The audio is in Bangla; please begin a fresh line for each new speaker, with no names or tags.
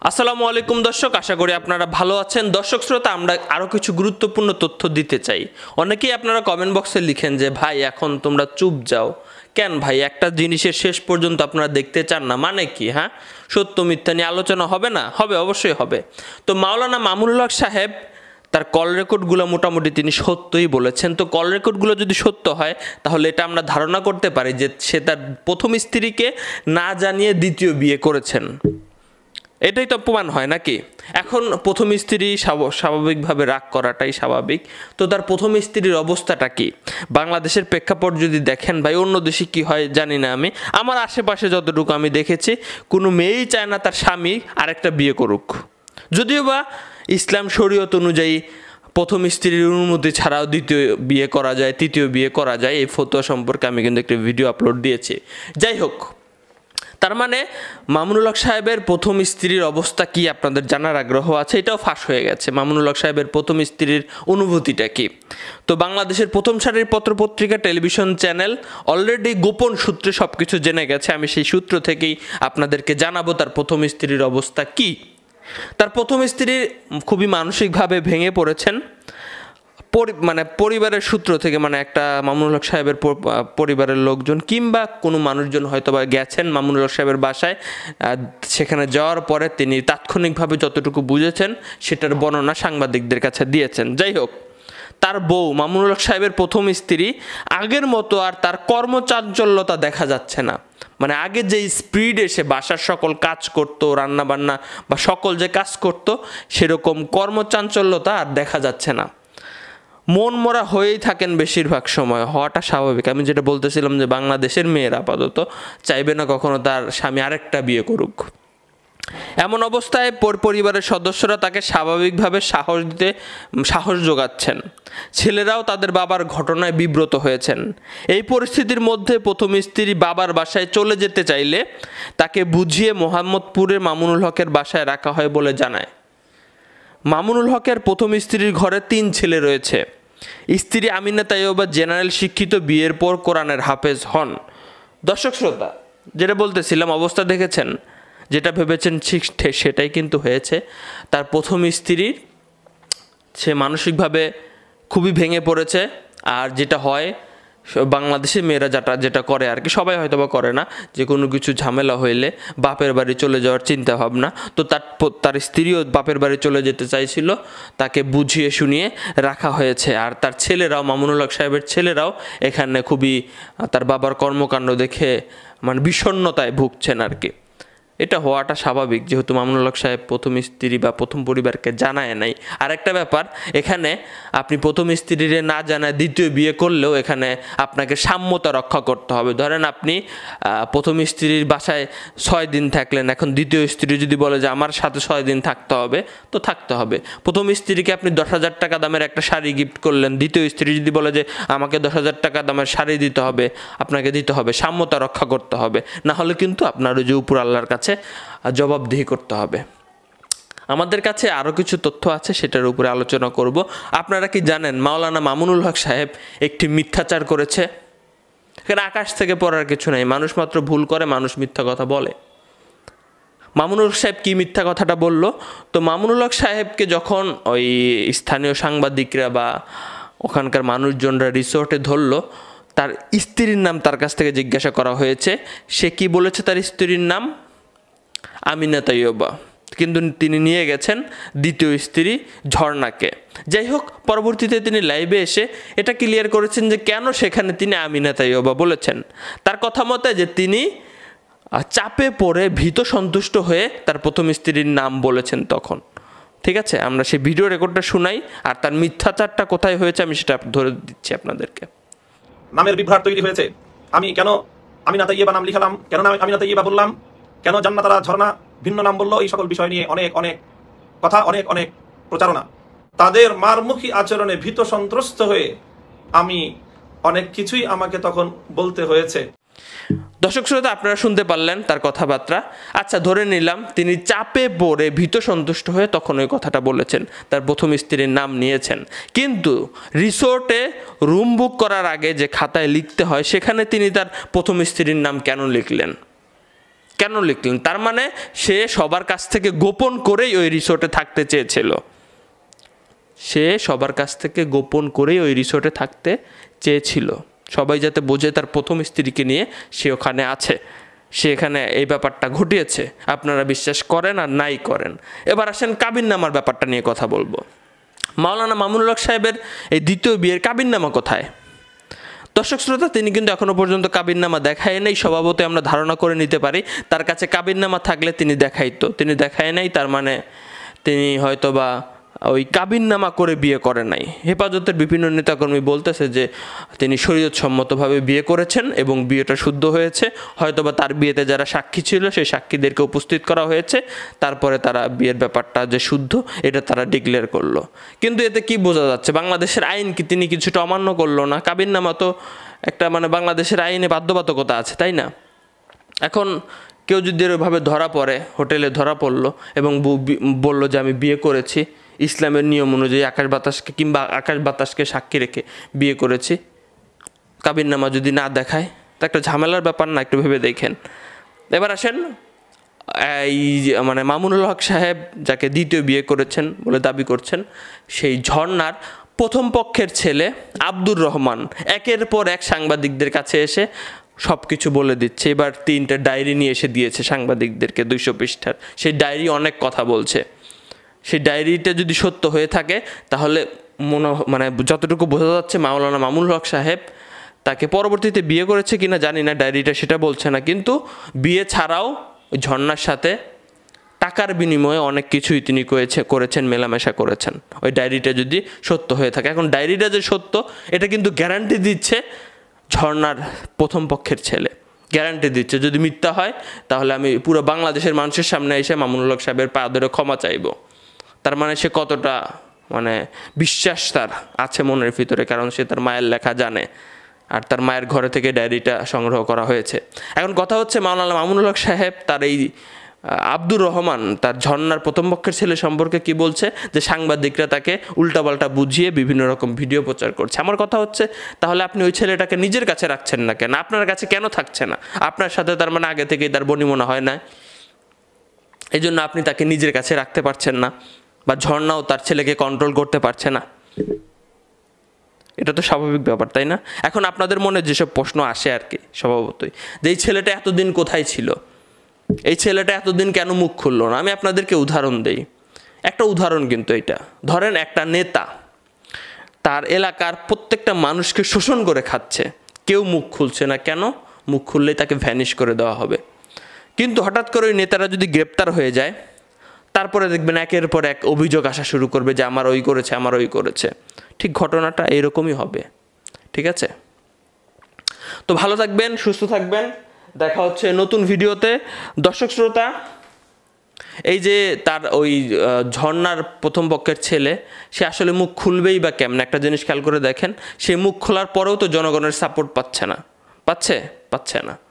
আসসালামু আলাইকুম দর্শক, আশা করি আপনারা ভালো আছেন। দর্শক শ্রোতা, আমরা আরও কিছু গুরুত্বপূর্ণ তথ্য দিতে চাই। অনেকেই আপনারা কমেন্ট বক্সে লিখেন যে ভাই এখন তোমরা চুপ যাও কেন ভাই, একটা জিনিসের শেষ পর্যন্ত আপনারা দেখতে চান না, মানে কি? হ্যাঁ, সত্য মিথ্যা নিয়ে আলোচনা হবে না? হবে, অবশ্যই হবে। তো মাওলানা মামুনুল হক সাহেব তার কল রেকর্ডগুলো মোটামুটি তিনি সত্যই বলেছেন। তো কল রেকর্ডগুলো যদি সত্য হয় তাহলে এটা আমরা ধারণা করতে পারি যে সে তার প্রথম স্ত্রীকে না জানিয়ে দ্বিতীয় বিয়ে করেছেন। এটাই তো প্রমাণ হয় নাকি? এখন প্রথম স্ত্রী স্বাভাবিকভাবে রাগ করাটাই স্বাভাবিক। তো তার প্রথম স্ত্রীর অবস্থাটা কি? বাংলাদেশের প্রেক্ষাপট যদি দেখেন ভাই, অন্য দেশে কি হয় জানি না, আমি আমার আশেপাশে যতটুকু আমি দেখেছি কোনো মেয়েই চায় না তার স্বামী আরেকটা বিয়ে করুক। যদিও বা ইসলাম শরীয়ত অনুযায়ী প্রথম স্ত্রীর অনুমতি ছাড়াও দ্বিতীয় বিয়ে করা যায়, তৃতীয় বিয়ে করা যায়। এই ফতোয়া সম্পর্কে আমি কিন্তু একটা ভিডিও আপলোড দিয়েছি। যাই হোক, তার মানে মামুনুল হক সাহেবের প্রথম স্ত্রীর অবস্থা কি আপনাদের জানার আগ্রহ আছে? এটাও ফাঁস হয়ে গেছে। মামুনুল হক সাহেবের প্রথম স্ত্রীর অনুভূতিটা কি? তো বাংলাদেশের প্রথম সারির পত্রপত্রিকা, টেলিভিশন চ্যানেল অলরেডি গোপন সূত্রে সব কিছু জেনে গেছে। আমি সেই সূত্র থেকেই আপনাদেরকে জানাবো তার প্রথম স্ত্রীর অবস্থা কি। তার প্রথম স্ত্রী খুবই মানসিকভাবে ভেঙে পড়েছেন। পরিবারের সূত্র থেকে, একটা মামুনুল হক সাহেবের পরিবারের লোকজন কিংবা কোনো মানুষজন হয়তো বা গেছেন মামুনুল হক সাহেবের বাসায়। সেখানে যাওয়ার পরে তিনি তাৎক্ষণিকভাবে যতটুকু বুঝেছেন সেটার বর্ণনা সাংবাদিকদের কাছে দিয়েছেন। যাই হোক, তার বউ মামুনুল হক সাহেবের প্রথম স্ত্রী আগের মতো আর তার কর্মচাঞ্চল্যতা দেখা যাচ্ছে না। আগে যে স্পিডে সে বাসার সকল কাজ করত, রান্নাবান্না বা সকল যে কাজ করত, সেরকম কর্মচাঞ্চল্যতা আর দেখা যাচ্ছে না। মন মরা হয়েই থাকেন বেশিরভাগ সময়, হওয়াটা স্বাভাবিক। আমি যেটা বলতেছিলাম যে বাংলাদেশের মেয়েরা আপাতত চাইবে না কখনো তার স্বামী আরেকটা বিয়ে করুক। এমন অবস্থায় পরিবারের সদস্যরা তাকে স্বাভাবিকভাবে সাহস যোগাচ্ছেন। ছেলেরাও তাদের বাবার ঘটনায় বিব্রত হয়েছেন। এই পরিস্থিতির মধ্যে প্রথম স্ত্রী বাবার বাসায় চলে যেতে চাইলে তাকে বুঝিয়ে মোহাম্মদপুরের মামুনুল হকের বাসায় রাখা হয় বলে জানায়। মামুনুল হকের প্রথম স্ত্রীর ঘরে 3 ছেলে রয়েছে। স্ত্রী আমিনা তাইয়্যেবা জেনারেল শিক্ষিত, বিয়ের পর কোরআনের হাফেজ হন। দর্শক শ্রোতা, যেটা বলতেছিলাম, অবস্থা দেখেছেন, যেটা ভেবেছেন ঠিক সেটাই কিন্তু হয়েছে। তার প্রথম স্ত্রী সে মানসিকভাবে খুবই ভেঙে পড়েছে। আর যেটা হয় বাংলাদেশের মেয়েরা যেটা করে আর কি, সবাই হয়তো বা করে না, যে কোনো কিছু ঝামেলা হইলে বাপের বাড়ি চলে যাওয়ার চিন্তা ভাবনা। তো তার স্ত্রীও বাপের বাড়ি চলে যেতে চাইছিল, তাকে বুঝিয়ে শুনিয়ে রাখা হয়েছে। আর তার ছেলেরাও, মামুনুল হক সাহেবের ছেলেরাও এখানে খুবই তার বাবার কর্মকাণ্ড দেখে বিষণ্ণতায় ভুগছেন আর কি। এটা হওয়াটা স্বাভাবিক, যেহেতু মামুনুল হক সাহেব প্রথম স্ত্রী বা প্রথম পরিবারকে জানায় নাই। আর একটা ব্যাপার, এখানে আপনি প্রথম স্ত্রীরে না জানায় দ্বিতীয় বিয়ে করলেও এখানে আপনাকে সাম্যতা রক্ষা করতে হবে। ধরেন আপনি প্রথম স্ত্রীর বাসায় 6 দিন থাকলেন, এখন দ্বিতীয় স্ত্রী যদি বলে যে আমার সাথে 6 দিন থাকতে হবে, তো থাকতে হবে। প্রথম স্ত্রীকে আপনি 10,000 টাকা দামের একটা শাড়ি গিফট করলেন, দ্বিতীয় স্ত্রী যদি বলে যে আমাকে 10,000 টাকা দামের শাড়ি দিতে হবে, আপনাকে দিতে হবে। সাম্যতা রক্ষা করতে হবে, না হলে কিন্তু আপনার ওই যে উপর আল্লাহর কাছে জবাবদিহি করতে হবে। আমাদের কাছে আরও কিছু তথ্য আছে, সেটার উপরে আলোচনা করব। আপনারা কি জানেন মাওলানা মামুনুল হক সাহেব একটি মিথ্যাচার করেছে? এখানে আকাশ থেকে পড়ার কিছু নাই, মানুষ মাত্র ভুল করে, মানুষ মিথ্যা কথা বলে। মামুনুল হক সাহেব কি মিথ্যা কথাটা বলল? তো মামুনুল হক সাহেবকে যখন ওই স্থানীয় সাংবাদিকরা বা ওখানকার মানুষজনরা রিসোর্টে ধরলো, তার স্ত্রীর নাম তার কাছ থেকে জিজ্ঞাসা করা হয়েছে। সে কি বলেছে? তার স্ত্রীর নাম আমিনা তাইয়্যেবা, কিন্তু তিনি নিয়ে গেছেন দ্বিতীয় স্ত্রী ঝর্ণাকে। যাই হোক, পরবর্তীতে তিনি লাইভে এসে এটা ক্লিয়ার করেছেন যে কেন সেখানে তিনি আমিনা তাইয়্যেবা বলেছেন। তার কথা মতে যে তিনি চাপে পড়ে ভীত সন্তুষ্ট হয়ে তার প্রথম স্ত্রীর নাম বলেছেন তখন। ঠিক আছে, আমরা সেই ভিডিও রেকর্ডটা শুনাই, আর তার মিথ্যাচারটা কোথায় হয়েছে আমি সেটা ধরে দিচ্ছি আপনাদেরকে।
নামের বিভ্রাট তৈরি হয়েছে। আমি কেন আমিনা তাইয়্যেবা নাম লিখালাম, কেন আমিনা তাইয়্যেবা বললাম, কেন জান্নাতারা ঝর্ণা ভিন্ন নাম বললো, এই সকল বিষয় নিয়ে অনেক কথা, অনেক প্রচারণা। তাদের মারমুখী আচরণে ভীত সন্ত্রস্ত হয়ে আমি অনেক কিছুই আমাকে তখন বলতে হয়েছে।
দর্শক শ্রোতা, আপনারা শুনতে পারলেন তার কথাবার্তা। আচ্ছা, ধরে নিলাম তিনি চাপে পড়ে ভীত সন্তুষ্ট হয়ে তখন ওই কথাটা বলেছেন, তার প্রথম স্ত্রীর নাম নিয়েছেন। কিন্তু রিসোর্টে রুম বুক করার আগে যে খাতায় লিখতে হয়, সেখানে তিনি তার প্রথম স্ত্রীর নাম কেন লিখলেন? কেন লিখলেন? তার মানে সে সবার কাছ থেকে গোপন করেই ওই রিসোর্টে থাকতে চেয়েছিল। সে সবার কাছ থেকে গোপন করেই ওই রিসোর্টে থাকতে চেয়েছিল, সবাই যাতে বোঝে তার প্রথম স্ত্রীকে নিয়ে সে ওখানে আছে, সে এখানে এই ব্যাপারটা ঘটিয়েছে। আপনারা বিশ্বাস করেন আর নাই করেন। এবার আসেন কাবিননামার ব্যাপারটা নিয়ে কথা বলবো। মাওলানা মামুনুল হক সাহেবের এই দ্বিতীয় বিয়ের কাবিননামা কোথায়? দর্শক শ্রোতা, তিনি কিন্তু এখনও পর্যন্ত কাবিননামা দেখায় নাই। স্বভাবতই আমরা ধারণা করে নিতে পারি তার কাছে কাবিননামা থাকলে তিনি দেখাইতো, তিনি দেখায় নাই, তার মানে তিনি হয়তো বা ওই কাবিননামা করে বিয়ে করে নাই। হেফাজতের বিভিন্ন নেতাকর্মী বলতেছে যে তিনি শরীয়তসম্মতভাবে বিয়ে করেছেন এবং বিয়েটা শুদ্ধ হয়েছে। হয়তোবা তার বিয়েতে যারা সাক্ষী ছিল সেই সাক্ষীদেরকে উপস্থিত করা হয়েছে, তারপরে তারা বিয়ের ব্যাপারটা যে শুদ্ধ এটা তারা ডিক্লেয়ার করলো। কিন্তু এতে কি বোঝা যাচ্ছে? বাংলাদেশের আইন কি তিনি কিছুটা অমান্য করলো না? কাবিননামা তো একটা মানে বাংলাদেশের আইনে বাধ্যবাধকতা আছে, তাই না? এখন কেউ যদি এভাবে ধরা পড়ে, হোটেলে ধরা পড়লো এবং বললো যে আমি বিয়ে করেছি, ইসলামের নিয়ম অনুযায়ী আকাশ বাতাসকে সাক্ষী রেখে বিয়ে করেছি, কাবিননামা যদি না দেখায় তা একটা ঝামেলার ব্যাপার না? একটু ভেবে দেখেন। এবার আসেন এই মানে মামুনুল হক সাহেব যাকে দ্বিতীয় বিয়ে করেছেন বলে দাবি করছেন, সেই ঝর্ণার প্রথম পক্ষের ছেলে আব্দুর রহমান একের পর এক সাংবাদিকদের কাছে এসে সব কিছু বলে দিচ্ছে। এবার 3টে ডায়েরি নিয়ে এসে দিয়েছে সাংবাদিকদেরকে, 200 পৃষ্ঠার। সেই ডায়েরি অনেক কথা বলছে। সেই ডায়েরিটা যদি সত্য হয়ে থাকে তাহলে মানে যতটুকু বোঝা যাচ্ছে মাওলানা মামুনুল হক সাহেব তাকে পরবর্তীতে বিয়ে করেছে কিনা জানি না, ডায়েরিটা সেটা বলছে না, কিন্তু বিয়ে ছাড়াও ঝর্ণার সাথে টাকার বিনিময়ে অনেক কিছুই তিনি করেছেন, মেলামেশা করেছেন, ওই ডায়েরিটা যদি সত্য হয়ে থাকে। এখন ডায়েরিটা যে সত্য এটা কিন্তু গ্যারান্টি দিচ্ছে ঝর্ণার প্রথম পক্ষের ছেলে, গ্যারান্টি দিচ্ছে। যদি মিথ্যা হয় তাহলে আমি পুরো বাংলাদেশের মানুষের সামনে এসে মামুনুল হক সাহেবের পা ধরে ক্ষমা চাইব। তার মানে সে কতটা মানে বিশ্বাস তার আছে মনের ভিতরে, কারণ সে তার মায়ের লেখা জানে আর তার মায়ের ঘরে থেকে ডায়েরিটা সংগ্রহ করা হয়েছে। এখন কথা হচ্ছে মাওলানা মামুনুল হক সাহেব তার এই আব্দুর রহমান তার ঝর্ণার প্রথম পক্ষের ছেলে সম্পর্কে কি বলছে, যে সাংবাদিকরা তাকে উল্টাপাল্টা বুঝিয়ে বিভিন্ন রকম ভিডিও প্রচার করছে। আমার কথা হচ্ছে তাহলে আপনি ওই ছেলেটাকে নিজের কাছে রাখছেন না কেন? আপনার কাছে কেন থাকছে না? আপনার সাথে তার মানে আগে থেকেই তার বনিমনা হয় না, এই জন্য আপনি তাকে নিজের কাছে রাখতে পারছেন না, বা ঝর্ণাও তার ছেলেকে কন্ট্রোল করতে পারছে না। এটা তো স্বাভাবিক ব্যাপার, তাই না? এখন আপনাদের মনে যেসব প্রশ্ন আসে আর কি স্বভাবতই, যে এই ছেলেটা এতদিন কোথায় ছিল, এই ছেলেটা এতদিন কেন মুখ খুললো না? আমি আপনাদেরকে উদাহরণ দেই, একটা উদাহরণ কিন্তু এটা। ধরেন একটা নেতা তার এলাকার প্রত্যেকটা মানুষকে শোষণ করে খাচ্ছে, কেউ মুখ খুলছে না কেন? মুখ খুললেই তাকে ভ্যানিশ করে দেওয়া হবে। কিন্তু হঠাৎ করে ওই নেতারা যদি গ্রেপ্তার হয়ে যায়, তারপরে দেখবেন একের পর এক অভিযোগ আসা শুরু করবে যে আমার ওই করেছে, আমার ওই করেছে। ঠিক ঘটনাটা এরকমই হবে, ঠিক আছে? তো ভালো থাকবেন, সুস্থ থাকবেন, দেখা হচ্ছে নতুন ভিডিওতে। দর্শক শ্রোতা, এই যে তার ওই ঝর্ণার প্রথম পক্ষের ছেলে, সে আসলে মুখ খুলবেই বা কেমন? একটা জিনিস খেয়াল করে দেখেন, সে মুখ খোলার পরেও তো জনগণের সাপোর্ট পাচ্ছে না, পাচ্ছে না।